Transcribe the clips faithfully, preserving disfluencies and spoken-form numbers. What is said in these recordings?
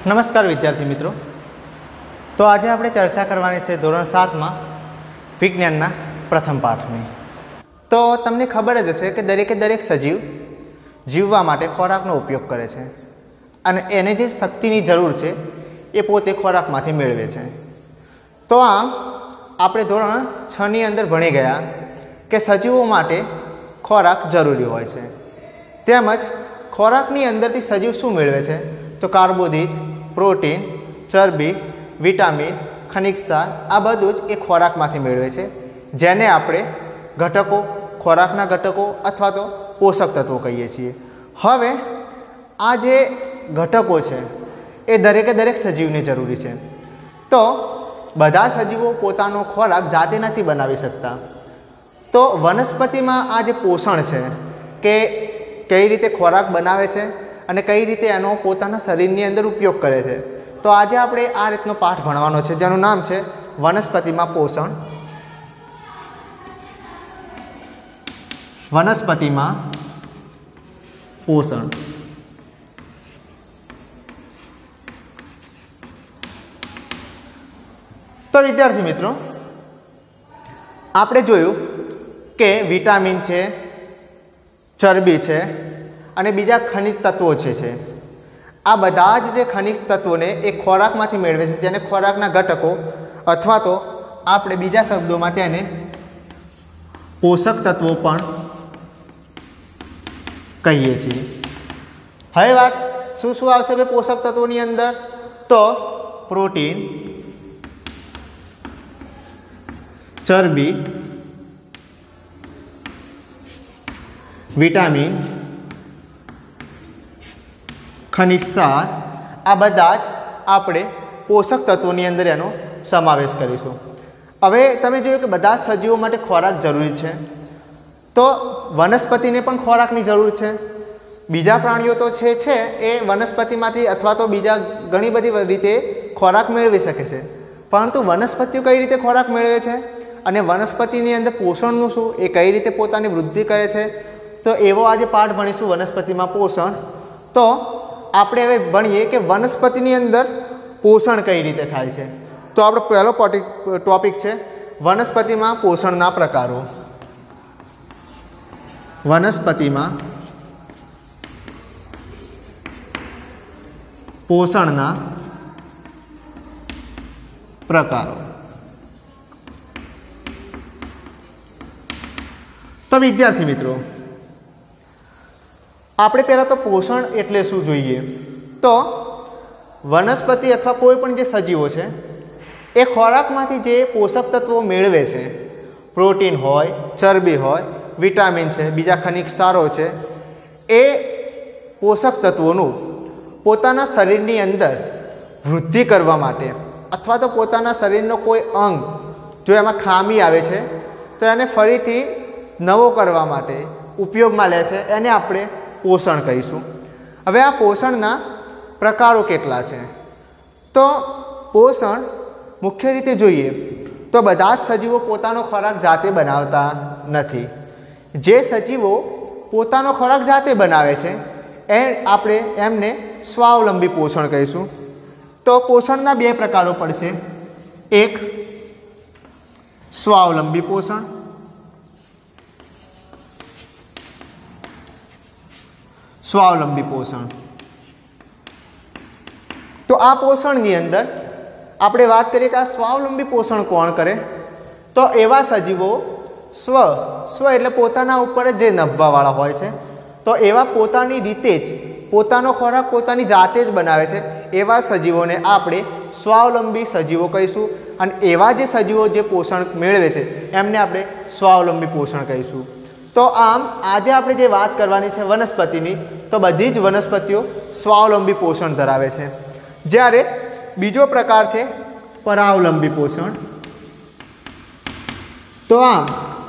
નમસ્કાર વિદ્યાર્થી મિત્રો। તો આજે આપણે ચર્ચા કરવાની છે ધોરણ સાતમાં વિજ્ઞાનના પ્રથમ પાઠની। તો તમને ખબર જ હશે કે દરેકે દરેક સજીવ જીવવા માટે ખોરાકનો ઉપયોગ કરે છે અને એને જે શક્તિની જરૂર છે એ પોતે ખોરાકમાંથી મેળવે છે। તો આમ આપણે ધોરણ છની અંદર ભણી ગયા કે સજીવો માટે ખોરાક જરૂરી હોય છે, તેમજ ખોરાકની અંદરથી સજીવ શું મેળવે છે તો કાર્બોદિત, પ્રોટીન, ચરબી, વિટામિન, ખનિજ ક્ષાર આ બધું જ એ ખોરાકમાંથી મેળવે છે, જેને આપણે ઘટકો, ખોરાકના ઘટકો અથવા તો પોષક તત્વો કહીએ છીએ। હવે આ જે ઘટકો છે એ દરેકે દરેક સજીવને જરૂરી છે। તો બધા સજીવો પોતાનો ખોરાક જાતે નથી બનાવી શકતા। તો વનસ્પતિમાં આ જે પોષણ છે કે કઈ રીતે ખોરાક બનાવે છે અને કઈ રીતે એનો પોતાના શરીરની અંદર ઉપયોગ કરે છે, તો આજે આપણે આ રીતનો પાઠ ભણવાનો છે જેનું નામ છે વનસ્પતિમાં પોષણ। વનસ્પતિમાં પોષણ તો વિદ્યાર્થી મિત્રો, આપણે જોયું કે વિટામિન છે, ચરબી છે અને બીજા ખનિજ તત્વો છે છે આ બધા જ જે ખનિજ તત્વોને એ ખોરાકમાંથી મેળવે છે, જેને ખોરાકના ઘટકો અથવા તો આપણે બીજા શબ્દોમાં તેને પોષક તત્વો પણ કહીએ છીએ। હવે વાત શું શું આવશે ભાઈ પોષક તત્વોની અંદર? તો પ્રોટીન, ચરબી, વિટામિન, ખનિજ ક્ષાર આ બધા જ આપણે પોષક તત્વોની અંદર એનો સમાવેશ કરીશું। હવે તમે જોયું કે બધા સજીવો માટે ખોરાક જરૂરી છે, તો વનસ્પતિને પણ ખોરાકની જરૂર છે। બીજા પ્રાણીઓ તો છે છે એ વનસ્પતિમાંથી અથવા તો બીજા ઘણી બધી રીતે ખોરાક મેળવી શકે છે, પરંતુ વનસ્પતિઓ કઈ રીતે ખોરાક મેળવે છે અને વનસ્પતિની અંદર પોષણનું શું, એ કઈ રીતે પોતાની વૃદ્ધિ કરે છે, તો એવો આજે પાઠ ભણીશું વનસ્પતિમાં પોષણ। તો આપણે હવે ભણીએ કે વનસ્પતિની અંદર પોષણ કઈ રીતે થાય છે। તો આપણો પહેલો ટોપિક છે વનસ્પતિમાં પોષણના પ્રકારો। વનસ્પતિમાં પોષણના પ્રકારો। તો વિદ્યાર્થી મિત્રો, આપણે પહેલાં તો પોષણ એટલે શું જોઈએ? તો વનસ્પતિ અથવા કોઈ પણ જે સજીવો છે એ ખોરાકમાંથી જે પોષક તત્વો મેળવે છે, પ્રોટીન હોય, ચરબી હોય, વિટામિન છે, બીજા ખનિજ ક્ષારો છે, એ પોષક તત્વોનું પોતાના શરીરની અંદર વૃદ્ધિ કરવા માટે અથવા તો પોતાના શરીરનો કોઈ અંગ જો એમાં ખામી આવે છે તો એને ફરીથી નવો કરવા માટે ઉપયોગમાં લે છે, એને આપણે પોષણ કહીશું। હવે આ પોષણના પ્રકારો કેટલા છે? તો પોષણ મુખ્ય રીતે જોઈએ તો બધા જ સજીવો પોતાનો ખોરાક જાતે બનાવતા નથી। જે સજીવો પોતાનો ખોરાક જાતે બનાવે છે એ આપણે એમને સ્વાવલંબી પોષણ કહીશું। તો પોષણના બે પ્રકારો પડશે, એક સ્વાવલંબી પોષણ, સ્વાવલંબી પોષણ। તો આ પોષણની અંદર આપણે વાત કરીએ કે આ સ્વાવલંબી પોષણ કોણ કરે? તો એવા સજીવો સ્વ સ્વ એટલે પોતાના ઉપર જ જે નભવાવાળા હોય છે, તો એવા પોતાની રીતે જ પોતાનો ખોરાક પોતાની જાતે જ બનાવે છે એવા સજીવોને આપણે સ્વાવલંબી સજીવો કહીશું, અને એવા જે સજીવો જે પોષણ મેળવે છે એમને આપણે સ્વાવલંબી પોષણ કહીશું। તો આમ આજે આપણે જે વાત કરવાની છે વનસ્પતિની, તો બધી જ વનસ્પતિઓ સ્વાવલંબી પોષણ ધરાવે છે, જ્યારે બીજો પ્રકાર છે પરાવલંબી પોષણ। તો આમ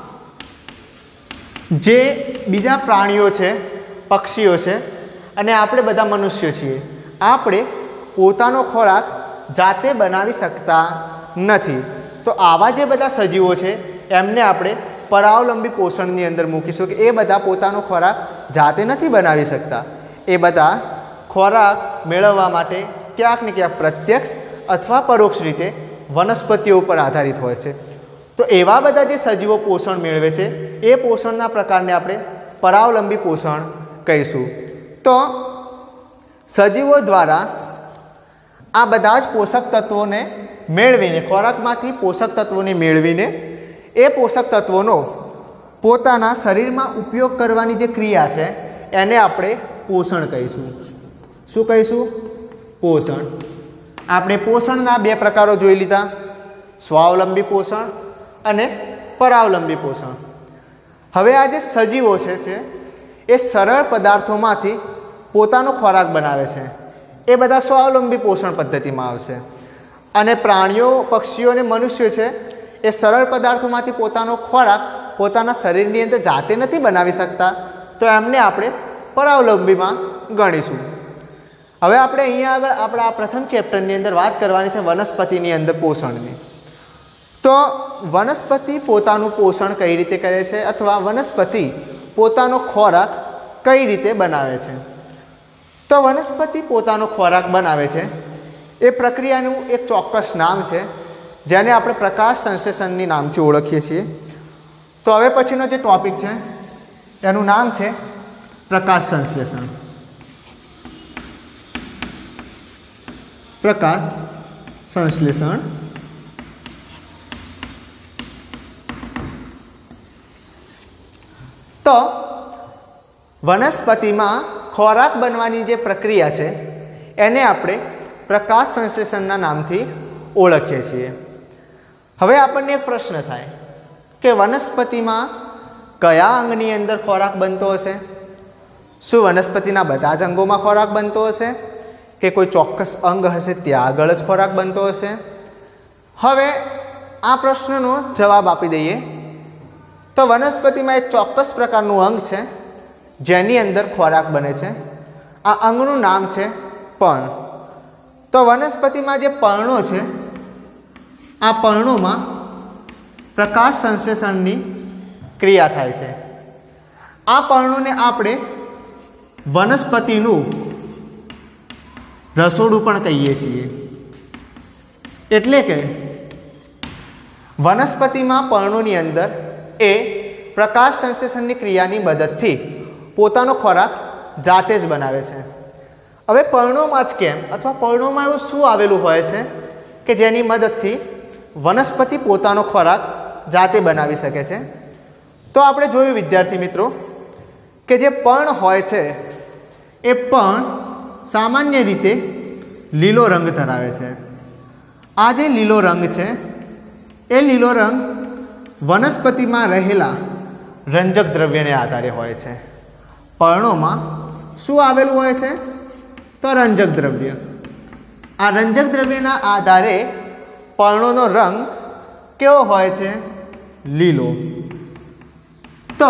જે બીજા પ્રાણીઓ છે, પક્ષીઓ છે અને આપણે બધા મનુષ્યો છીએ, આપણે પોતાનો ખોરાક જાતે બનાવી શકતા નથી, તો આવા જે બધા સજીવો છે એમને આપણે પરાવલંબી પોષણની અંદર મૂકીશું કે એ બધા પોતાનો ખોરાક જાતે નથી બનાવી શકતા, એ બધા ખોરાક મેળવવા માટે ક્યાંક ને ક્યાંક પ્રત્યક્ષ અથવા પરોક્ષ રીતે વનસ્પતિઓ ઉપર આધારિત હોય છે. તો એવા બધા જે સજીવો પોષણ મેળવે છે એ પોષણના પ્રકારને આપણે પરાવલંબી પોષણ કહીશું. તો સજીવો દ્વારા આ બધા જ પોષક તત્વોને મેળવીને, ખોરાકમાંથી પોષક તત્વોને મેળવીને એ પોષક તત્વોનો પોતાના શરીરમાં ઉપયોગ કરવાની જે ક્રિયા છે એને આપણે પોષણ કહીશું. શું કહીશું? પોષણ. આપણે પોષણના બે પ્રકારો જોઈ લીધા, સ્વાવલંબી પોષણ અને પરાવલંબી પોષણ. હવે આ જે સજીવો છે એ સરળ પદાર્થોમાંથી પોતાનો ખોરાક બનાવે છે, એ બધા સ્વાવલંબી પોષણ પદ્ધતિમાં આવશે. અને પ્રાણીઓ, પક્ષીઓ અને મનુષ્યો છે એ સરળ પદાર્થોમાંથી પોતાનો ખોરાક પોતાના શરીરની અંદર જાતે નથી બનાવી શકતા, તો એમને આપણે પરાવલંબીમાં ગણીશું. હવે આપણે અહીંયા આગળ આપણા આ પ્રથમ ચેપ્ટરની અંદર વાત કરવાની છે વનસ્પતિની અંદર પોષણની. તો વનસ્પતિ પોતાનું પોષણ કઈ રીતે કરે છે અથવા વનસ્પતિ પોતાનો ખોરાક કઈ રીતે બનાવે છે? તો વનસ્પતિ પોતાનો ખોરાક બનાવે છે એ પ્રક્રિયાનું એક ચોક્કસ નામ છે જેને આપણે પ્રકાશ સંશ્લેષણની નામથી ઓળખીએ છીએ. તો હવે પછીનો જે ટોપિક છે એનું નામ છે પ્રકાશ સંશ્લેષણ. પ્રકાશ સંશ્લેષણ. તો વનસ્પતિમાં ખોરાક બનવાની જે પ્રક્રિયા છે એને આપણે પ્રકાશ સંશ્લેષણના નામથી ઓળખીએ છીએ. હવે આપણને એક પ્રશ્ન થાય કે વનસ્પતિમાં કયા અંગની અંદર ખોરાક બનતો હશે? શું વનસ્પતિના બધા જ અંગોમાં ખોરાક બનતો હશે કે કોઈ ચોક્કસ અંગ હશે ત્યાં આગળ જ ખોરાક બનતો હશે? હવે આ પ્રશ્નનો જવાબ આપી દઈએ તો વનસ્પતિમાં એક ચોક્કસ પ્રકારનું અંગ છે જેની અંદર ખોરાક બને છે. આ અંગનું નામ છે પર્ણ. તો વનસ્પતિમાં જે પર્ણો છે આ પર્ણોમાં પ્રકાશ સંશ્લેષણની ક્રિયા થાય છે. આ પર્ણોને આપણે વનસ્પતિનું રસોડું પણ કહીએ છીએ. એટલે કે વનસ્પતિમાં પર્ણોની અંદર એ પ્રકાશ સંશ્લેષણની ક્રિયાની મદદથી પોતાનો ખોરાક જાતે જ બનાવે છે. હવે પર્ણોમાં જ કેમ અથવા પર્ણોમાં એવું શું આવેલું હોય છે કે જેની મદદથી વનસ્પતિ પોતાનો ખોરાક જાતે બનાવી શકે છે? તો આપણે જોયું વિદ્યાર્થી મિત્રો કે જે પર્ણ હોય છે એ પર્ણ સામાન્ય રીતે લીલો રંગ ધરાવે છે. આ જે લીલો રંગ છે એ લીલો રંગ વનસ્પતિમાં રહેલા રંજક દ્રવ્યને આધારે હોય છે. પર્ણોમાં શું આવેલું હોય છે? તો રંજક દ્રવ્ય. આ રંજક દ્રવ્યના આધારે પર્ણોનો રંગ કેવો હોય છે? લીલો. તો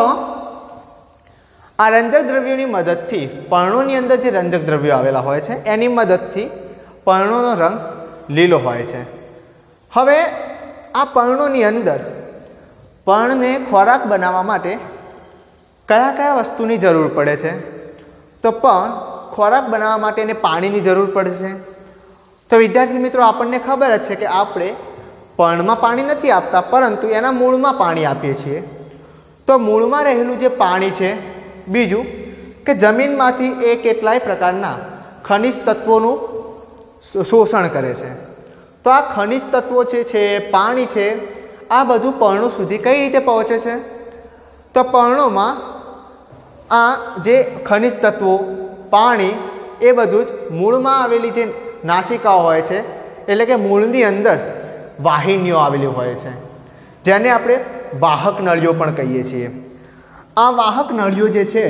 આ રંજક દ્રવ્યોની મદદથી પર્ણોની અંદર જે રંજક દ્રવ્યો આવેલા હોય છે એની મદદથી પર્ણોનો રંગ લીલો હોય છે. હવે આ પર્ણોની અંદર પર્ણને ખોરાક બનાવવા માટે કયા કયા વસ્તુની જરૂર પડે છે? તો પણ ખોરાક બનાવવા માટે એને પાણીની જરૂર પડે છે. તો વિદ્યાર્થી મિત્રો આપણને ખબર જ છે કે આપણે પર્ણમાં પાણી નથી આપતા પરંતુ એના મૂળમાં પાણી આપીએ છીએ. તો મૂળમાં રહેલું જે પાણી છે, બીજું કે જમીનમાંથી એ કેટલાય પ્રકારના ખનિજ તત્વોનું શોષણ કરે છે. તો આ ખનિજ તત્વો જે છે, પાણી છે, આ બધું પર્ણો સુધી કઈ રીતે પહોંચે છે? તો પર્ણોમાં આ જે ખનિજ તત્વો, પાણી એ બધું જ મૂળમાં આવેલી જે નાસિકાઓ હોય છે એટલે કે મૂળની અંદર વાહિનીઓ આવેલી હોય છે જેને આપણે વાહક નળીઓ પણ કહીએ છીએ. આ વાહક નળીઓ જે છે,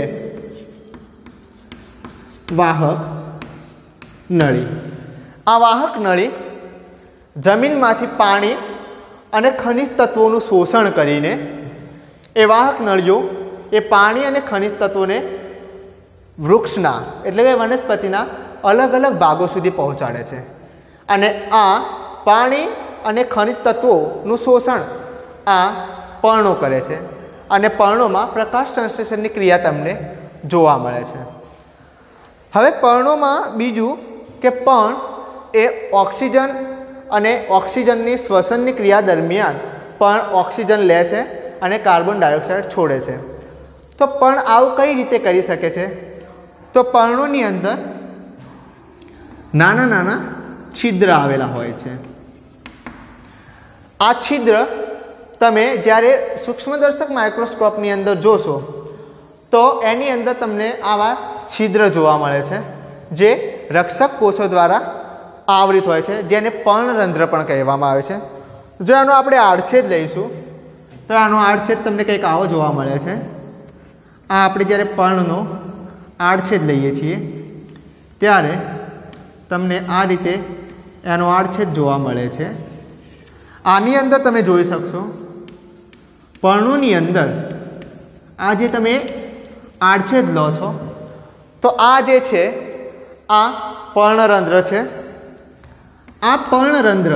વાહક નળી, આ વાહક નળી જમીનમાંથી પાણી અને ખનિજ તત્વોનું શોષણ કરીને એ વાહક નળીઓ એ પાણી અને ખનિજ તત્વોને વૃક્ષના એટલે કે વનસ્પતિના અલગ અલગ ભાગો સુધી પહોંચાડે છે. અને આ પાણી અને ખનિજ તત્વોનું શોષણ આ પર્ણો કરે છે અને પર્ણોમાં પ્રકાશ સંશ્લેષણની ક્રિયા તમને જોવા મળે છે. હવે પર્ણોમાં બીજું કે પર્ણ એ ઓક્સિજન અને ઓક્સિજનની શ્વસનની ક્રિયા દરમિયાન પણ ઓક્સિજન લે છે અને કાર્બન ડાયોક્સાઇડ છોડે છે. તો પણ આવું કઈ રીતે કરી શકે છે? તો પર્ણોની અંદર નાના નાના છિદ્ર આવેલા હોય છે. આ છિદ્ર તમે જ્યારે સૂક્ષ્મદર્શક માઇક્રોસ્કોપની અંદર જોશો તો એની અંદર તમને આવા છિદ્ર જોવા મળે છે જે રક્ષક કોષો દ્વારા આવૃત હોય છે, જેને પર્ણરંધ્ર પણ કહેવામાં આવે છે. જો આનો આપણે આડછેદ લઈશું તો આનો આડછેદ તમને કંઈક આવો જોવા મળે છે. આ આપણે જ્યારે પર્ણનો આડછેદ લઈએ છીએ ત્યારે તમને આ રીતે એનો આડછેદ જોવા મળે છે. આની અંદર તમે જોઈ શકશો પર્ણોની અંદર આ જે તમે આડછેદ લો છો તો આ જે છે આ પર્ણરંધ્ર છે. આ પર્ણરંધ્ર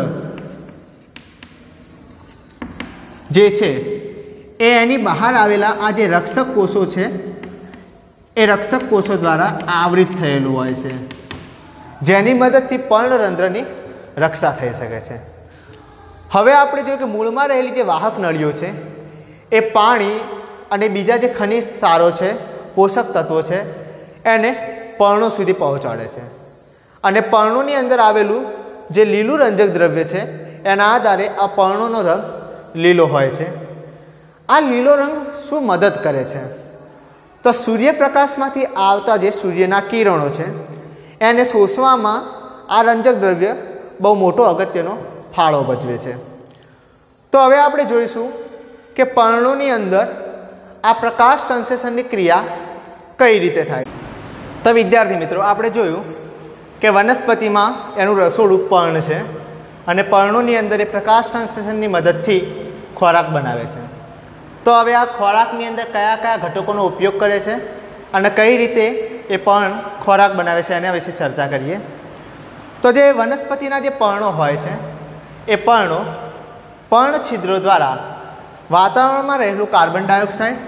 જે છે એ એની બહાર આવેલા આ જે રક્ષક કોષો છે એ રક્ષક કોષો દ્વારા આવૃત થયેલું હોય છે, જેની મદદથી પર્ણરંધ્રની રક્ષા થઈ શકે છે. હવે આપણે જોયું કે મૂળમાં રહેલી જે વાહક નળીઓ છે એ પાણી અને બીજા જે ખનિજ સારો છે, પોષક તત્વો છે, એને પર્ણો સુધી પહોંચાડે છે. અને પર્ણોની અંદર આવેલું જે લીલું રંજક દ્રવ્ય છે એના આધારે આ પર્ણોનો રંગ લીલો હોય છે. આ લીલો રંગ શું મદદ કરે છે? તો સૂર્યપ્રકાશમાંથી આવતા જે સૂર્યના કિરણો છે એને શોષવામાં આ રંજક દ્રવ્ય બહુ મોટો અગત્યનો ફાળો ભજવે છે. તો હવે આપણે જોઈશું કે પર્ણોની અંદર આ પ્રકાશ સંશ્લેષણની ક્રિયા કઈ રીતે થાય. તો વિદ્યાર્થી મિત્રો, આપણે જોયું કે વનસ્પતિમાં એનું રસોડું પર્ણ છે અને પર્ણોની અંદર એ પ્રકાશ સંશ્લેષણની મદદથી ખોરાક બનાવે છે. તો હવે આ ખોરાકની અંદર કયા કયા ઘટકોનો ઉપયોગ કરે છે અને કઈ રીતે એ પર્ણ ખોરાક બનાવે છે એના વિશે ચર્ચા કરીએ. તો જે વનસ્પતિના જે પર્ણો હોય છે એ પર્ણો પર્ણ છિદ્રો દ્વારા વાતાવરણમાં રહેલું કાર્બન ડાયોક્સાઇડ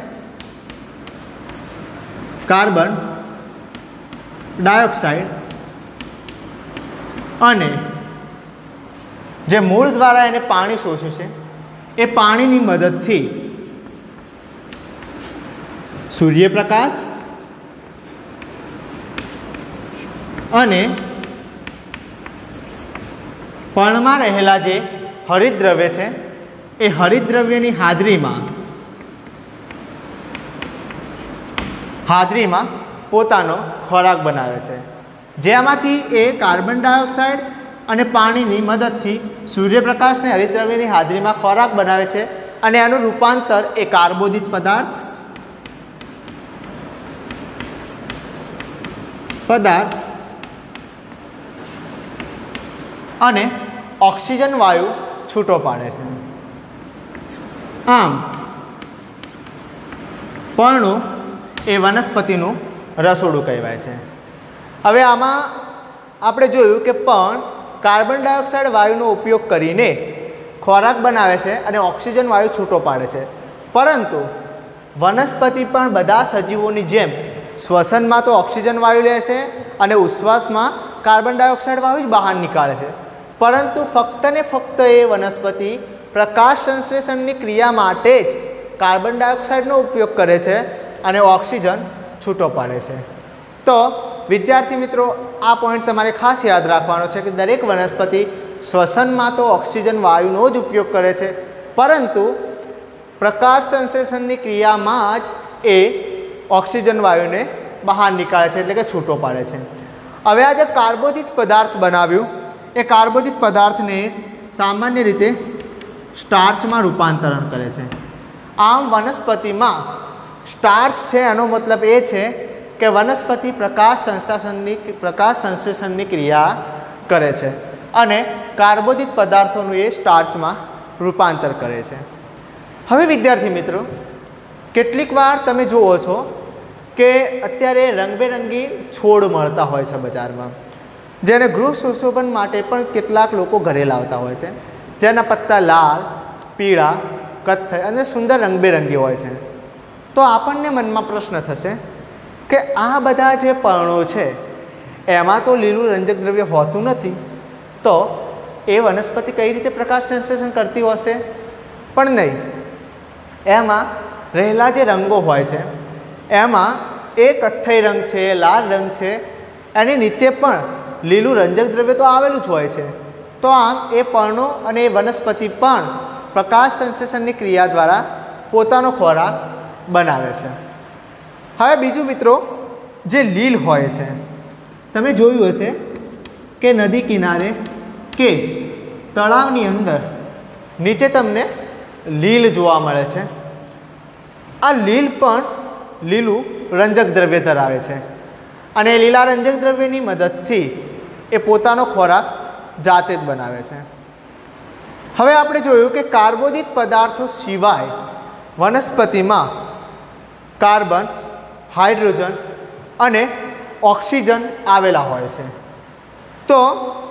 કાર્બન ડાયોક્સાઇડ અને જે મૂળ દ્વારા એને પાણી શોષ્યું છે એ પાણીની મદદથી સૂર્યપ્રકાશ અને પર્ણમાં રહેલા જે હરિતદ્રવ્ય છે એ હરિતદ્રવ્યની હાજરીમાં હાજરીમાં પોતાનો ખોરાક બનાવે છે, જેમાંથી એ કાર્બન ડાયોક્સાઇડ અને પાણીની મદદથી સૂર્યપ્રકાશ અને હરિતદ્રવ્યની હાજરીમાં ખોરાક બનાવે છે અને એનું રૂપાંતર એ કાર્બોદિત પદાર્થ પદાર્થ અને ઓક્સિજન વાયુ છૂટો પાડે છે. આમ પર્ણો એ વનસ્પતિનું રસોડું કહેવાય છે. હવે આમાં આપણે જોયું કે પર્ણ કાર્બન ડાયોક્સાઇડ વાયુનો ઉપયોગ કરીને ખોરાક બનાવે છે અને ઓક્સિજન વાયુ છૂટો પાડે છે, પરંતુ વનસ્પતિ પણ બધા સજીવોની જેમ શ્વસનમાં તો ઓક્સિજન વાયુ લે છે અને ઉચ્છ્વાસમાં કાર્બન ડાયોક્સાઇડ વાયુ જ બહાર નીકાળે છે, પરંતુ ફક્ત ને ફક્ત એ વનસ્પતિ પ્રકાશ સંશ્લેષણની ક્રિયા માટે જ કાર્બન ડાયોક્સાઇડનો ઉપયોગ કરે છે અને ઓક્સિજન છૂટો પાડે છે. તો વિદ્યાર્થી મિત્રો, આ પોઈન્ટ તમારે ખાસ યાદ રાખવાનો છે કે દરેક વનસ્પતિ શ્વસનમાં તો ઓક્સિજન વાયુનો જ ઉપયોગ કરે છે, પરંતુ પ્રકાશ સંશ્લેષણની ક્રિયામાં જ એ ઓક્સિજન વાયુને બહાર નીકાળે છે, એટલે કે છૂટો પાડે છે. હવે આ જે કાર્બોદિત પદાર્થ બનાવ્યું એ કાર્બોદિત પદાર્થને સામાન્ય રીતે સ્ટાર્ચમાં રૂપાંતરણ કરે છે. આમ વનસ્પતિમાં સ્ટાર્ચ છે એનો મતલબ એ છે કે વનસ્પતિ પ્રકાશ સંશ્લેષણની પ્રકાશ સંશ્લેષણની ક્રિયા કરે છે અને કાર્બોદિત પદાર્થોનું એ સ્ટાર્ચમાં રૂપાંતર કરે છે. હવે વિદ્યાર્થી મિત્રો, કેટલીક વાર તમે જુઓ છો કે અત્યારે રંગબેરંગી છોડ મળતા હોય છે બજારમાં, જેને ગૃહ સુશોભન માટે પણ કેટલાક લોકો ઘરે લાવતા હોય છે, જેના પત્તા લાલ, પીળા, કથ્થઈ અને સુંદર રંગબેરંગી હોય છે. તો આપણને મનમાં પ્રશ્ન થશે કે આ બધા જે પર્ણો છે એમાં તો લીલું રંજક દ્રવ્ય હોતું નથી, તો એ વનસ્પતિ કઈ રીતે પ્રકાશ સંશ્લેષણ કરતી હશે? પણ નહીં, એમાં રહેલા જે રંગો હોય છે એમાં એ કથ્થઈ રંગ છે, લાલ રંગ છે, એની નીચે પણ લીલું રંજક દ્રવ્ય તો આવેલું જ હોય છે. તો આમ એ પર્ણો અને એ વનસ્પતિ પણ પ્રકાશ સંશ્લેષણની ક્રિયા દ્વારા પોતાનો ખોરાક બનાવે છે. હવે બીજું મિત્રો, જે લીલ હોય છે, તમે જોયું હશે કે નદી કિનારે કે તળાવની અંદર નીચે તમને લીલ જોવા મળે છે. આ લીલ પણ લીલું રંજક દ્રવ્ય ધરાવે છે અને લીલા રંજક દ્રવ્યની મદદથી એ પોતાનો ખોરાક જાતે જ બનાવે છે. હવે આપણે જોયું કે કાર્બોદિત પદાર્થો સિવાય વનસ્પતિમાં કાર્બન, હાઇડ્રોજન અને ઓક્સિજન આવેલા હોય છે. તો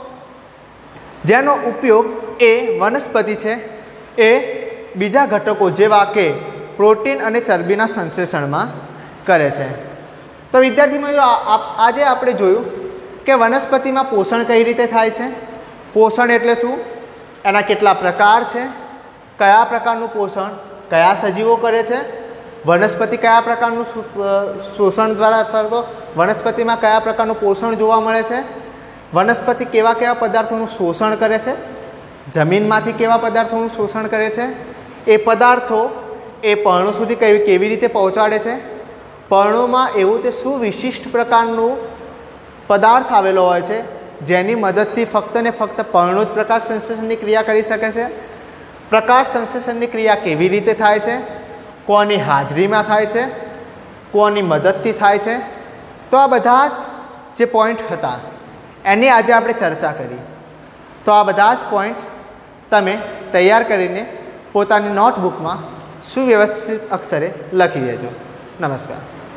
જેનો ઉપયોગ એ વનસ્પતિ છે એ બીજા ઘટકો જેવા કે પ્રોટીન અને ચરબીના સંશ્લેષણમાં કરે છે. તો વિદ્યાર્થી મિત્રો, આજે આપણે જોયું કે વનસ્પતિમાં પોષણ કઈ રીતે થાય છે. પોષણ એટલે શું, એના કેટલા પ્રકાર છે, કયા પ્રકારનું પોષણ કયા સજીવો કરે છે, વનસ્પતિ કયા પ્રકારનું શોષણ દ્વારા અથવા તો વનસ્પતિમાં કયા પ્રકારનું પોષણ જોવા મળે છે, વનસ્પતિ કેવા કેવા પદાર્થોનું શોષણ કરે છે, જમીનમાંથી કેવા પદાર્થોનું શોષણ કરે છે, એ પદાર્થો એ પર્ણો સુધી કેવી કેવી રીતે પહોંચાડે છે, પર્ણોમાં એવું તે શું વિશિષ્ટ પ્રકારનું પદાર્થ આવેલો હોય છે જેની મદદથી ફક્ત ને ફક્ત પર્ણો જ પ્રકાશ સંશ્લેષણની ક્રિયા કરી શકે છે, પ્રકાશ સંશ્લેષણની ક્રિયા કેવી રીતે થાય છે, કોની હાજરીમાં થાય છે, કોની મદદથી થાય છે. તો આ બધા જ જે પોઈન્ટ હતા એની આજે આપણે ચર્ચા કરી. તો આ બધા જ પોઈન્ટ તમે તૈયાર કરીને પોતાની નોટબુકમાં સુવ્યવસ્થિત અક્ષરે લખી દેજો. નમસ્કાર.